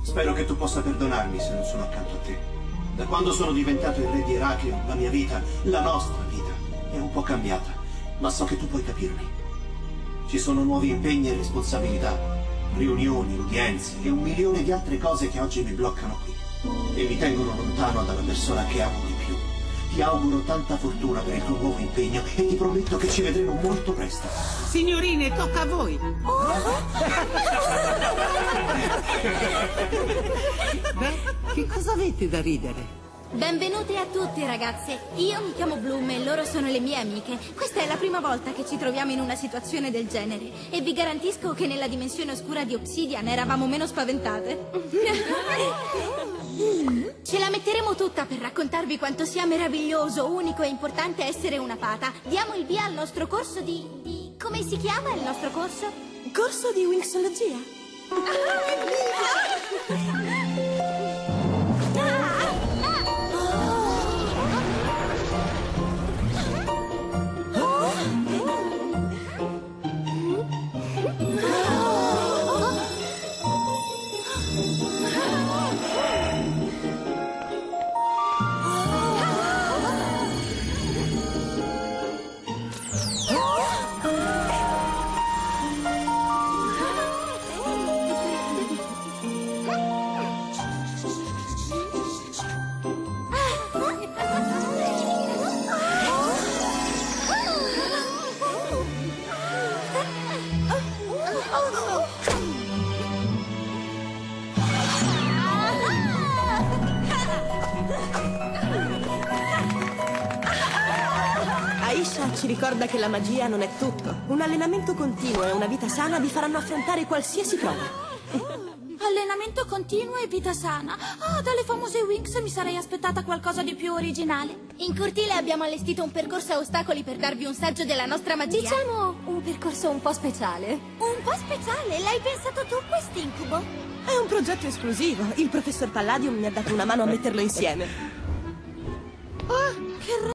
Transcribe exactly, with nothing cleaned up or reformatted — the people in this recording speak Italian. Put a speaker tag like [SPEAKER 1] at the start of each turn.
[SPEAKER 1] Spero che tu possa perdonarmi se non sono accanto a te. Da quando sono diventato il re di Eraclio, la mia vita, la nostra vita, è un po' cambiata. Ma so che tu puoi capirmi. Ci sono nuovi impegni e responsabilità, riunioni, udienze e un milione di altre cose che oggi mi bloccano qui. E mi tengono lontano dalla persona che amo di più. Ti auguro tanta fortuna per il tuo nuovo impegno e ti prometto che ci vedremo molto presto.
[SPEAKER 2] Signorine, tocca a voi. Beh, che cosa avete da ridere?
[SPEAKER 3] Benvenute a tutti, ragazze. Io mi chiamo Bloom e loro sono le mie amiche. Questa è la prima volta che ci troviamo in una situazione del genere e vi garantisco che nella dimensione oscura di Obsidian eravamo meno spaventate. Ce la metteremo tutta per raccontarvi quanto sia meraviglioso, unico e importante essere una fata. Diamo il via al nostro corso di... di... come si chiama il nostro corso?
[SPEAKER 4] Corso di Winxologia. Aisha ci ricorda che la magia non è tutto. Un allenamento continuo e una vita sana vi faranno affrontare qualsiasi prova.
[SPEAKER 3] Allenamento continuo e vita sana. Ah, dalle famose Winx mi sarei aspettata qualcosa di più originale. In cortile abbiamo allestito un percorso a ostacoli per darvi un saggio della nostra magia.
[SPEAKER 5] Diciamo un percorso un po' speciale.
[SPEAKER 3] Un po' speciale? L'hai pensato tu quest'incubo?
[SPEAKER 4] È un progetto esclusivo. Il professor Palladium mi ha dato una mano a metterlo insieme.
[SPEAKER 3] Oh, che